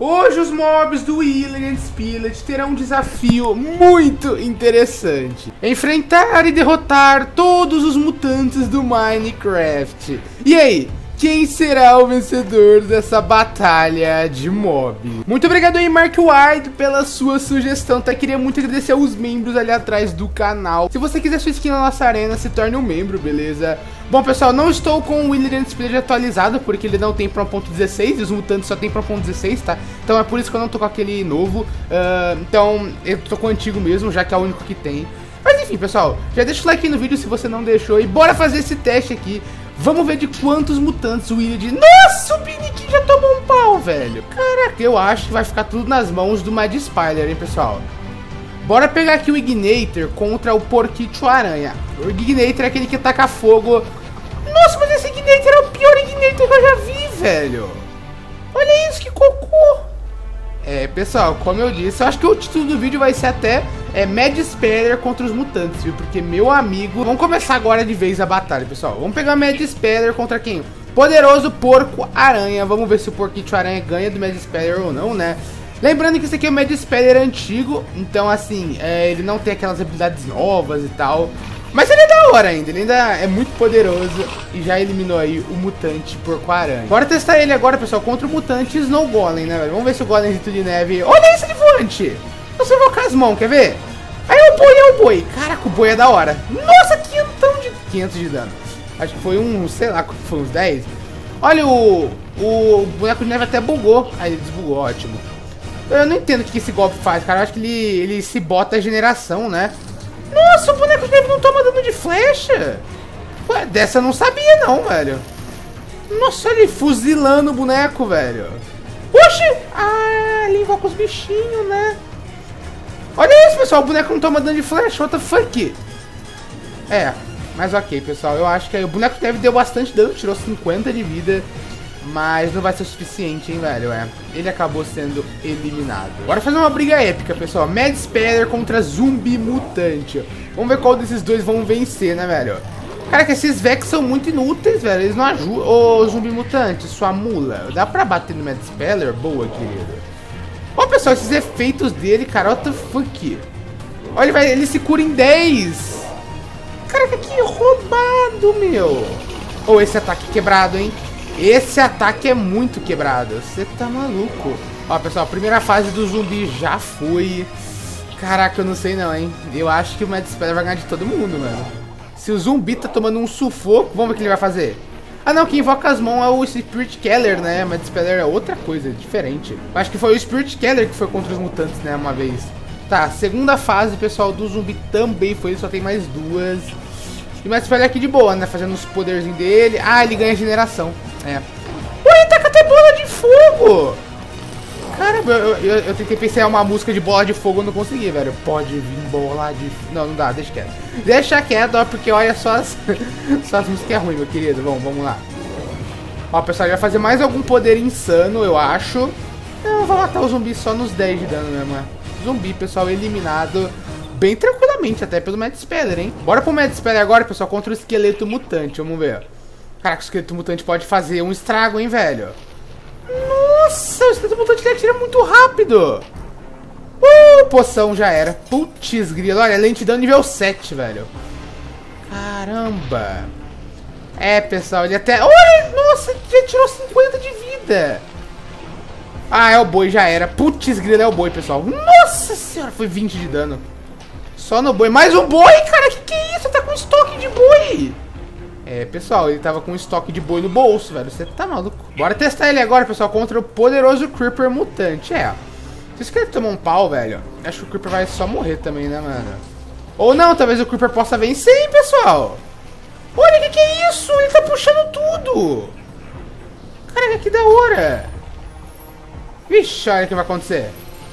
Hoje os mobs do Wilderness Spillage terão um desafio muito interessante: enfrentar e derrotar todos os mutantes do Minecraft. E aí? Quem será o vencedor dessa batalha de mob? Muito obrigado aí, Mark White, pela sua sugestão, tá? Queria muito agradecer aos membros ali atrás do canal. Se você quiser sua skin na nossa arena, se torne um membro, beleza? Bom, pessoal, não estou com o Wilderness Spillage atualizado, porque ele não tem pra 1.16 e os mutantes só tem pra 1.16, tá? Então é por isso que eu não tô com aquele novo. Então eu tô com o antigo mesmo, já que é o único que tem. Mas enfim, pessoal, já deixa o like aí no vídeo se você não deixou e bora fazer esse teste aqui. Vamos ver de quantos mutantes o William... Nossa, o Biniquim já tomou um pau, velho. Caraca, eu acho que vai ficar tudo nas mãos do Mad Spider, hein, pessoal. Bora pegar aqui o Ignator contra o Porquito Aranha. O Ignator é aquele que taca fogo. Nossa, mas esse Ignator é o pior Ignator que eu já vi, velho. Olha isso, que cocô. Pessoal, como eu disse, eu acho que o título do vídeo vai ser até Mad Spider contra os mutantes, viu? Porque, meu amigo... Vamos começar agora de vez a batalha, pessoal. Vamos pegar o Mad Spider contra quem? Poderoso Porco Aranha. Vamos ver se o Porquito Aranha ganha do Mad Spider ou não, né? Lembrando que esse aqui é o Mad Spider antigo. Então, assim, ele não tem aquelas habilidades novas e tal. Mas ele é da hora ainda, ele ainda é muito poderoso e já eliminou aí o mutante Porco-Aranha. Bora testar ele agora, pessoal, contra o mutante Snow Golem, né, velho? Vamos ver se o Golemzito de neve... Olha esse voante! Você vai com as mãos, quer ver? Aí é o boi. Caraca, o boi é da hora. Nossa, 500 de dano. Acho que foi sei lá, foi uns 10. Olha, o boneco de neve até bugou. Aí ele desbugou, ótimo. Eu não entendo o que esse golpe faz, cara. Eu acho que ele se bota a generação, né? Nossa, o boneco de neve não toma dano de flecha? Ué, dessa eu não sabia não, velho. Nossa, ele fuzilando o boneco, velho. Oxi! Ah, ele invoca os bichinhos, né? Olha isso, pessoal, o boneco não toma dano de flecha, what the fuck? Mas ok, pessoal, eu acho que o boneco de neve deu bastante dano, tirou 50 de vida. Mas não vai ser o suficiente, hein, velho, ele acabou sendo eliminado. Bora fazer uma briga épica, pessoal. Mad Spider contra Zumbi Mutante. Vamos ver qual desses dois vão vencer, né, velho? Cara, que esses Vex são muito inúteis, velho. Eles não ajudam. Ô, Zumbi Mutante, sua mula. Dá pra bater no Mad Spider? Boa, querido. Ó, pessoal, esses efeitos dele, cara, what the fuck? Olha, ele se cura em 10. Caraca, que roubado, meu. Ô, esse ataque quebrado, hein? Esse ataque é muito quebrado. Você tá maluco. Ó, pessoal, a primeira fase do zumbi já foi. Caraca, eu não sei não, hein. Eu acho que o Mad Spider vai ganhar de todo mundo, mano. Se o zumbi tá tomando um sufoco, vamos ver o que ele vai fazer. Ah, não, quem invoca as mãos é o Spirit Keller, né? Mad Spider é outra coisa, diferente. Acho que foi o Spirit Keller que foi contra os mutantes, né, uma vez. Tá, segunda fase, pessoal, do zumbi também foi. Só tem mais duas. E o Mad Spider aqui de boa, né? Fazendo os poderzinhos dele. Ah, ele ganha generação. Ué, ele taca até bola de fogo! Cara, eu tentei pensar em uma música de bola de fogo, eu não consegui, velho. Pode vir bola de... Não dá, deixa quieto. Deixa quieto, ó, porque olha só as músicas ruins, meu querido. Vamos lá. Ó, pessoal, vai fazer mais algum poder insano, eu acho. Eu vou matar o zumbi só nos 10 de dano mesmo, né? Zumbi, pessoal, eliminado bem tranquilamente, até pelo Mad Spider, hein? Bora pro Mad Spider agora, pessoal, contra o esqueleto mutante, vamos ver. Caraca, o esqueleto mutante pode fazer um estrago, hein, velho? Nossa, o esqueleto mutante ele atira muito rápido. Poção já era. Putz, grilo. Olha, lentidão nível 7, velho. Caramba. Pessoal, ele até... Olha, nossa, já tirou 50 de vida. Ah, é o boi, já era. Putz, grilo, é o boi, pessoal. Nossa senhora, foi 20 de dano. Só no boi. Mais um boi, cara, que é isso? Tá com estoque de boi. Pessoal, ele tava com um estoque de boi no bolso, velho. Você tá maluco. Bora testar ele agora, pessoal, contra o poderoso Creeper Mutante. Se esse cara tomar um pau, velho, acho que o Creeper vai só morrer também, né, mano? Ou não, talvez o Creeper possa vencer, hein, pessoal. Olha, que é isso? Ele tá puxando tudo. Caraca, que da hora. Vixe, olha o que vai acontecer.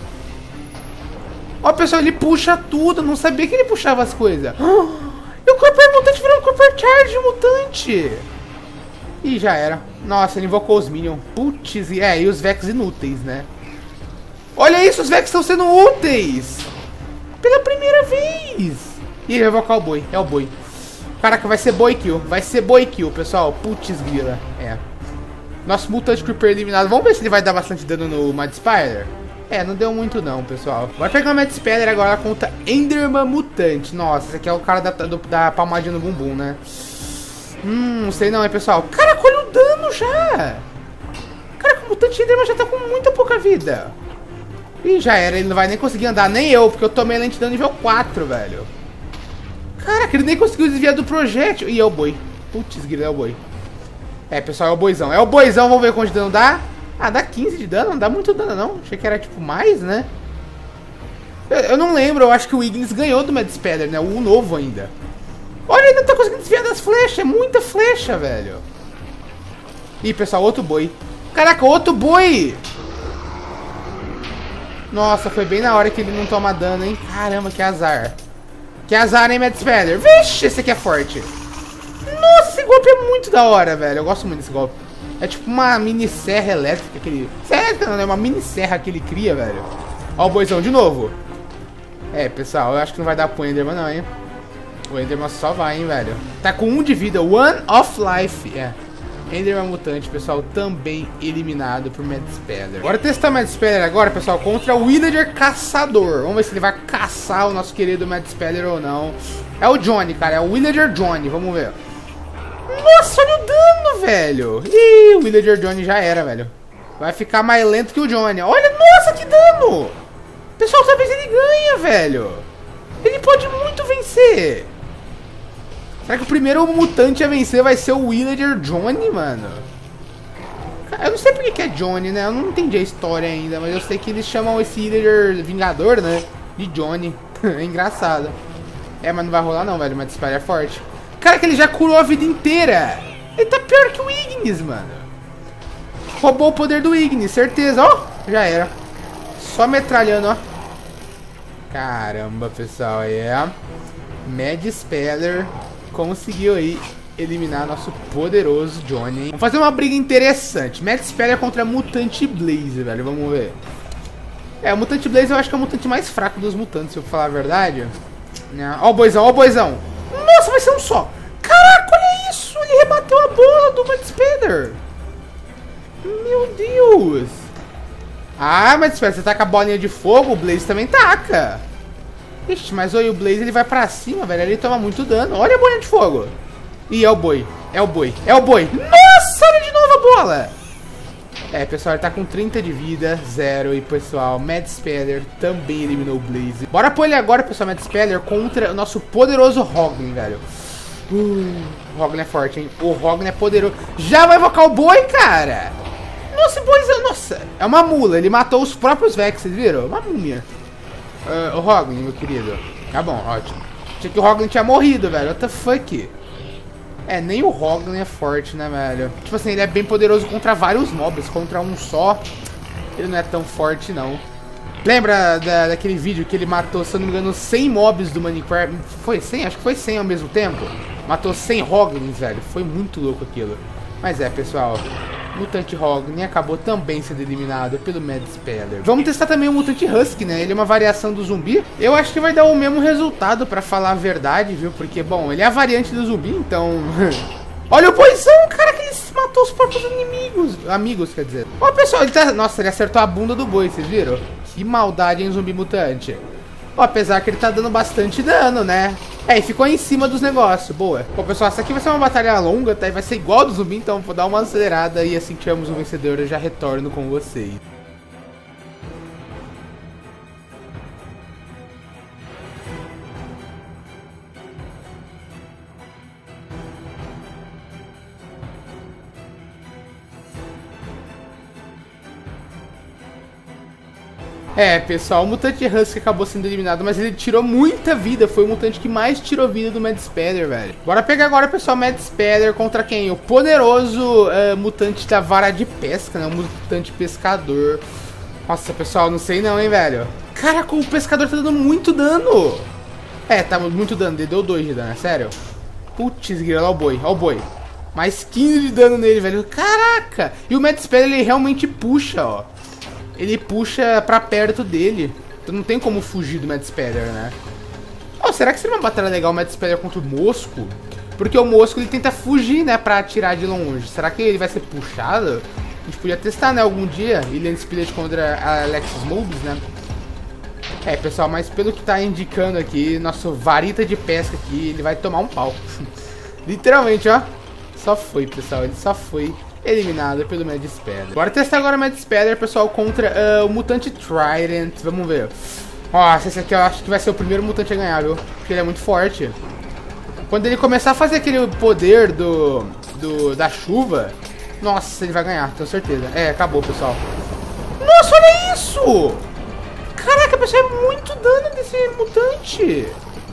Ó, pessoal, ele puxa tudo. Não sabia que ele puxava as coisas. E o Creeper Mutante virou um Creeper Charge Mutante. Ih, já era. Nossa, ele invocou os Minions. Putz, e os Vex inúteis, né? Olha isso, os Vex estão sendo úteis. Pela primeira vez. Ih, ele vai invocar o boi, é o boi. Caraca, vai ser boi kill, pessoal. Putz, grila, Nosso Mutante Creeper eliminado. Vamos ver se ele vai dar bastante dano no Mad Spider. É, não deu muito não, pessoal. Bora pegar o Mad Spider agora contra Enderman Mutante. Nossa, esse aqui é o cara da palmadinha no bumbum, né? Não sei não, hein, pessoal. Caraca, olha o dano já. Caraca, o Mutante Enderman já tá com muita pouca vida. Ih, já era. Ele não vai nem conseguir andar, nem eu, porque eu tomei lentidão nível 4, velho. Caraca, ele nem conseguiu desviar do projétil. Ih, é o boi. Putz, grila, é o boi. É, pessoal, é o boizão. É o boizão, vamos ver quanto de dano dá. Ah, dá 15 de dano, não dá muito dano não. Achei que era tipo mais, né? Eu não lembro, eu acho que o Ignis ganhou do Mad Spider, né? O novo ainda. Olha, ele não tá conseguindo desviar das flechas, é muita flecha, velho. Ih, pessoal, outro boi. Caraca, outro boi! Nossa, foi bem na hora que ele não toma dano, hein? Caramba, que azar. Que azar, hein, Mad Spider? Vixe, esse aqui é forte. Nossa, esse golpe é muito da hora, velho. Eu gosto muito desse golpe. É tipo uma mini serra elétrica que ele... Sério, não, é uma mini serra que ele cria, velho. Ó o boizão de novo. É, pessoal, eu acho que não vai dar pro Enderman não, hein. O Enderman só vai, hein, velho. Tá com 1 de vida, 1 of life. É. Enderman Mutante, pessoal, também eliminado por Mad Spider. Bora testar o Mad Spider agora, pessoal, contra o Villager Caçador. Vamos ver se ele vai caçar o nosso querido Mad Spider ou não. É o Johnny, cara, é o Villager Johnny, vamos ver. Nossa, olha o dano, velho. Ih, o Villager Johnny já era, velho. Vai ficar mais lento que o Johnny. Olha, nossa, que dano. Pessoal, talvez ele ganha, velho. Ele pode muito vencer. Será que o primeiro mutante a vencer vai ser o Villager Johnny, mano? Eu não sei porque que é Johnny, né? Eu não entendi a história ainda, mas eu sei que eles chamam esse Villager Vingador, né? De Johnny. É engraçado. É, mas não vai rolar não, velho. Mas Spider é forte. Cara, que ele já curou a vida inteira. Ele tá pior que o Ignis, mano. Roubou o poder do Ignis, certeza. Ó, já era. Só metralhando, ó. Caramba, pessoal. É. Mad Spider conseguiu aí eliminar nosso poderoso Johnny. Vamos fazer uma briga interessante. Mad Spider contra Mutante Blaze, velho. Vamos ver. É, o Mutante Blaze eu acho que é o mutante mais fraco dos mutantes, se eu falar a verdade. Ó o boizão, ó o boizão. Nossa, vai ser um só. Caraca, olha isso. Ele rebateu a bola do Mad Spider. Meu Deus. Ah, Mad Spider, você taca a bolinha de fogo, o Blaze também taca. Ixi, mas olha, o Blaze ele vai pra cima, velho. Ele toma muito dano. Olha a bolinha de fogo. Ih, é o boi. É o boi. É o boi. Nossa, olha de novo a bola. É, pessoal, ele tá com 30 de vida, 0. E, pessoal, Mad Spider também eliminou o Blaze. Bora pôr ele agora, pessoal, Mad Spider contra o nosso poderoso Hoglin, velho. O Hoglin é forte, hein? O Hoglin é poderoso. Já vai invocar o boi, cara. Nossa, boizão, nossa. É uma mula, ele matou os próprios Vex, vocês viram? Uma múmia. O Hoglin, meu querido. Tá bom, ótimo. Achei que o Hoglin tinha morrido, velho. What the fuck? É, nem o Hoglin é forte, né, velho? Tipo assim, ele é bem poderoso contra vários mobs. Contra um só, ele não é tão forte, não. Lembra daquele vídeo que ele matou, se eu não me engano, 100 mobs do Minecraft? Foi 100? Acho que foi 100 ao mesmo tempo. Matou 100 Hoglins, velho. Foi muito louco aquilo. Mas é, pessoal, Mutante Hoglin acabou também sendo eliminado pelo Mad Spider. Vamos testar também o Mutante Husky, né? Ele é uma variação do zumbi. Eu acho que vai dar o mesmo resultado, pra falar a verdade, viu? Porque, bom, ele é a variante do zumbi, então... Olha o boizão, cara, que ele matou os próprios inimigos. Amigos, quer dizer. Ó, pessoal, ele tá... Nossa, ele acertou a bunda do boi, vocês viram? Que maldade, hein, zumbi mutante. Ó, apesar que ele tá dando bastante dano, né? É, e ficou em cima dos negócios, boa. Bom, pessoal, essa aqui vai ser uma batalha longa, tá? E vai ser igual do zumbi, então vou dar uma acelerada. E assim que tivermos um vencedor, eu já retorno com vocês. É, pessoal, o Mutante Husky acabou sendo eliminado, mas ele tirou muita vida. Foi o mutante que mais tirou vida do Mad Spider, velho. Bora pegar agora, pessoal, Mad Spider contra quem? O poderoso mutante da vara de pesca, né? O mutante pescador. Nossa, pessoal, não sei não, hein, velho. Caraca, o pescador tá dando muito dano. É, tá muito dano. Ele deu 2 de dano, é sério? Putz, olha o boi, olha o boi. Mais 15 de dano nele, velho. Caraca! E o Mad Spider, ele realmente puxa, ó. Ele puxa pra perto dele. Então não tem como fugir do Mad Spider, né? Oh, será que seria uma batalha legal o Mad Spider contra o Mosco? Porque o Mosco, ele tenta fugir, né, pra atirar de longe. Será que ele vai ser puxado? A gente podia testar, né, algum dia. Illian Spillage contra a Alexis Mobius, né? É, pessoal, mas pelo que tá indicando aqui, nosso varita de pesca aqui, ele vai tomar um pau. Literalmente, ó. Só foi, pessoal. Ele só foi eliminado pelo Mad Spedder. Bora testar agora o Mad Spedder, pessoal, contra o Mutante Trident. Vamos ver. Nossa, esse aqui eu acho que vai ser o primeiro mutante a ganhar, viu? Porque ele é muito forte. Quando ele começar a fazer aquele poder da chuva, nossa, ele vai ganhar, tenho certeza. É, acabou, pessoal. Nossa, olha isso! Caraca, pessoal, é muito dano desse mutante.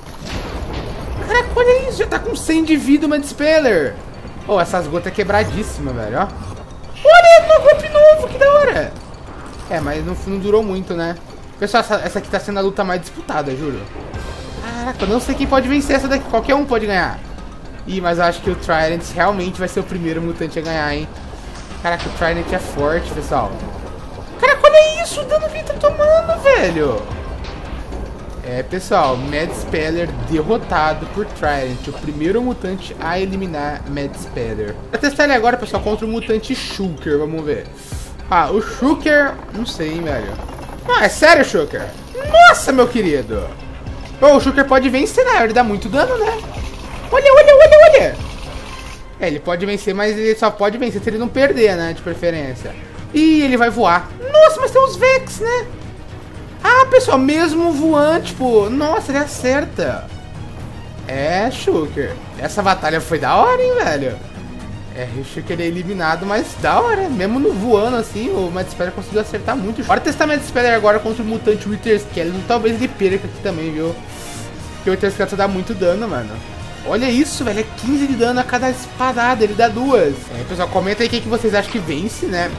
Caraca, olha isso, já tá com 100 de vida o Mad Spedder. Oh, essas gotas é quebradíssima, velho, ó. Olha, no golpe novo, que da hora. É, mas não durou muito, né? Pessoal, essa aqui tá sendo a luta mais disputada, juro. Caraca, eu não sei quem pode vencer essa daqui. Qualquer um pode ganhar. Ih, mas eu acho que o Trident realmente vai ser o primeiro mutante a ganhar, hein? Caraca, o Trident é forte, pessoal. Caraca, olha isso, o dano que ele tá tomando, velho. É, pessoal, Mad Spedder derrotado por Trident. O primeiro mutante a eliminar Mad Spedder. Vou testar ele agora, pessoal, contra o mutante Shulker. Vamos ver. Ah, o Shulker... Não sei, hein, velho. Ah, é sério, Shulker? Nossa, meu querido. Oh, o Shulker pode vencer, né? Ele dá muito dano, né? Olha, olha, olha, olha. É, ele pode vencer, mas ele só pode vencer se ele não perder, né? De preferência. Ih, ele vai voar. Nossa, mas tem uns Vex, né? Ah, pessoal, mesmo voando, tipo... Nossa, ele acerta. É, Shulker. Essa batalha foi da hora, hein, velho? É, o Shulker é eliminado, mas da hora. Mesmo no voando, assim, o Mad Spedder conseguiu acertar muito. Bora testar Mad Spedder agora contra o mutante Wither Skeleton. Talvez ele perca aqui também, viu? Porque o Wither Skeleton dá muito dano, mano. Olha isso, velho. É 15 de dano a cada espadada. Ele dá duas. É, pessoal, comenta aí quem que vocês acham que vence, né?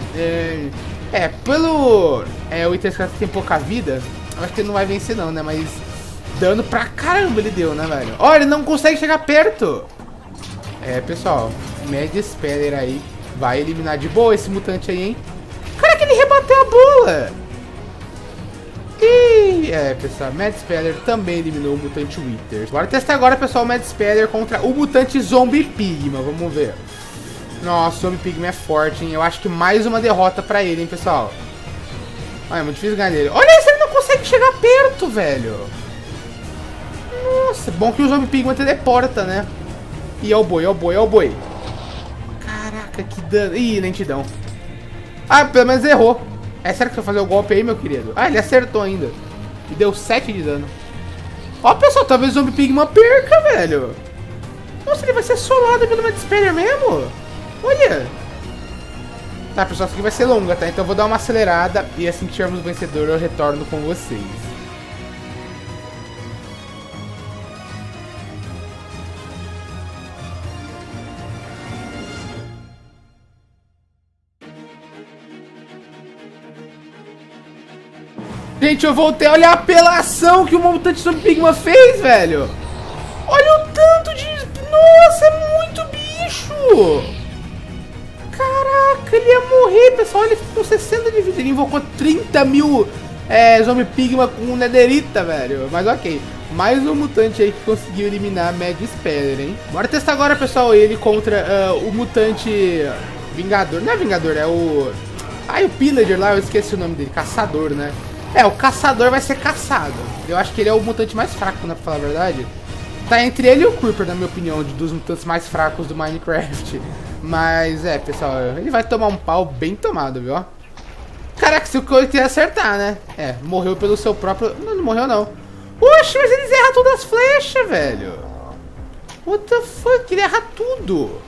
Pelo... o Wither Skeleton tem pouca vida. Eu acho que ele não vai vencer não, né? Mas dano pra caramba ele deu, né, velho? Olha, ele não consegue chegar perto. É, pessoal, Mad Spedder aí vai eliminar de boa esse mutante aí, hein? Caraca, ele rebateu a bola! E pessoal, Mad Spedder também eliminou o mutante Wither. Bora testar agora, pessoal, o Mad Spedder contra o mutante Zombie Pigma. Vamos ver. Nossa, o Zombie Pigma é forte, hein? Eu acho que mais uma derrota pra ele, hein, pessoal? Olha, é muito difícil ganhar dele. Olha isso, ele não consegue chegar perto, velho. Nossa, bom que o Zombie Pigma teleporta, né? E é o boi, é o boi, é o boi. Caraca, que dano. Ih, lentidão. Ah, pelo menos errou. É sério que você vai fazer o golpe aí, meu querido? Ah, ele acertou ainda. E deu 7 de dano. Ó, pessoal, talvez o Zombie Pigma perca, velho. Nossa, ele vai ser solado pelo Mad Spedder mesmo? Olha. Tá, pessoal, isso aqui vai ser longa, tá? Então eu vou dar uma acelerada. E assim que tivermos o vencedor, eu retorno com vocês. Gente, eu voltei. Olha a apelação que o mutante Zombie Pigma fez, velho. Olha o tanto de... Nossa, é muito bicho. Caraca, ele ia morrer, pessoal. Ele ficou com 60 de vida. Ele invocou 30 mil Zombie Pigma com Netherita, velho. Mas ok. Mais um mutante aí que conseguiu eliminar Mad Spedder, hein? Bora testar agora, pessoal, ele contra o mutante Vingador. Não é Vingador, é o... Ah, o Pillager lá, eu esqueci o nome dele. Caçador, né? É, o caçador vai ser caçado. Eu acho que ele é o mutante mais fraco, né, pra falar a verdade. Tá entre ele e o Creeper, na minha opinião, dos mutantes mais fracos do Minecraft. Mas, pessoal, ele vai tomar um pau bem tomado, viu? Caraca, se o Coelho quer acertar, né? É, morreu pelo seu próprio... Não, não morreu, não. Oxe, mas eles erram todas as flechas, velho. What the fuck? Ele erra tudo.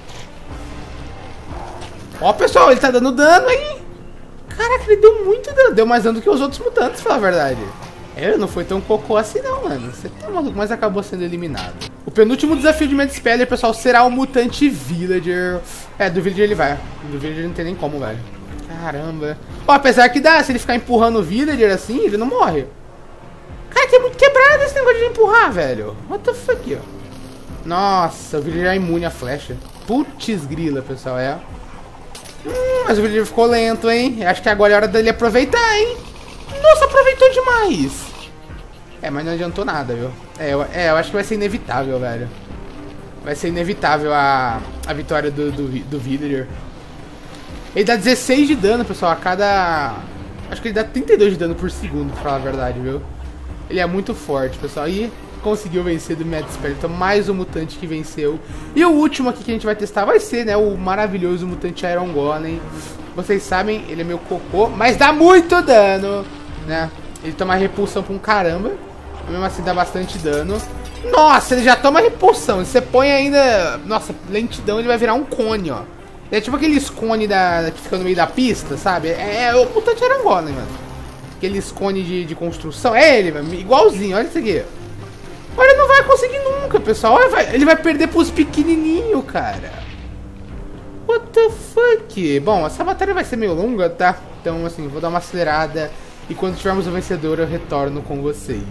Ó, pessoal, ele tá dando dano, hein? Caraca, ele deu muito dano. Deu mais dano do que os outros mutantes, pra falar a verdade. Ele não foi tão cocô assim não, mano. Você tá maluco, mas acabou sendo eliminado. O penúltimo desafio de Mad Spedder, pessoal, será o mutante Villager. É, do Villager ele vai. Do Villager não tem nem como, velho. Caramba. Ó, apesar que dá, se ele ficar empurrando o Villager assim, ele não morre. Cara, tem muito quebrado esse negócio de empurrar, velho. What the fuck, ó. Nossa, o Villager é imune à flecha. Putz grila, pessoal, mas o Villager ficou lento, hein? Acho que agora é hora dele aproveitar, hein? Nossa, aproveitou demais. Mas não adiantou nada, viu? Eu acho que vai ser inevitável, velho. vai ser inevitável a vitória do Villager. Ele dá 16 de dano, pessoal, a cada... Acho que ele dá 32 de dano por segundo, pra falar a verdade, viu? Ele é muito forte, pessoal. E conseguiu vencer do Mad Speller. Então, mais um mutante que venceu. E o último aqui que a gente vai testar vai ser, né, o maravilhoso mutante Iron Golem. Vocês sabem, ele é meu cocô, mas dá muito dano, né? Ele toma repulsão pra um caramba. Mesmo assim, dá bastante dano. Nossa, ele já toma repulsão. Você põe ainda... Nossa, lentidão, ele vai virar um cone, ó. É tipo aqueles cones que ficam no meio da pista, sabe? É o mutante Iron Golem, mano. Aqueles cones de construção. É ele, mano. Igualzinho, olha isso aqui. Olha, não vai conseguir nunca, pessoal. Olha, ele vai perder pros pequenininhos, cara. What the fuck? Bom, essa batalha vai ser meio longa, tá? Então, assim, vou dar uma acelerada. E quando tivermos o vencedor, eu retorno com vocês.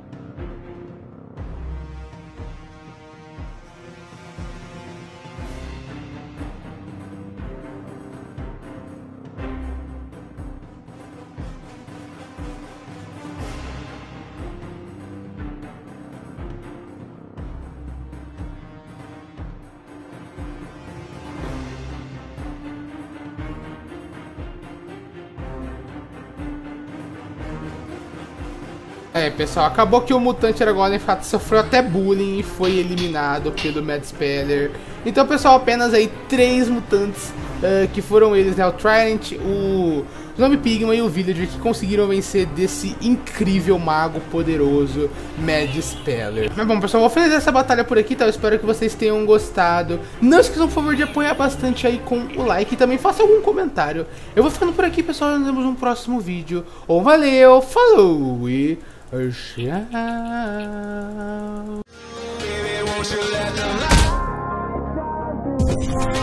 É, pessoal, acabou que o mutante Iron Golem, de fato, sofreu até bullying e foi eliminado pelo Mad Speller. Então, pessoal, apenas aí 3 mutantes, que foram eles, né, o Trident, o Zombie Pigman e o Villager, que conseguiram vencer desse incrível mago poderoso Mad Speller. Mas bom, pessoal, vou finalizar essa batalha por aqui, tá? Eu espero que vocês tenham gostado. Não esqueçam, por favor, de apoiar bastante aí com o like e também faça algum comentário. Eu vou ficando por aqui, pessoal, nos vemos no próximo vídeo. Valeu, falou e... Tchau.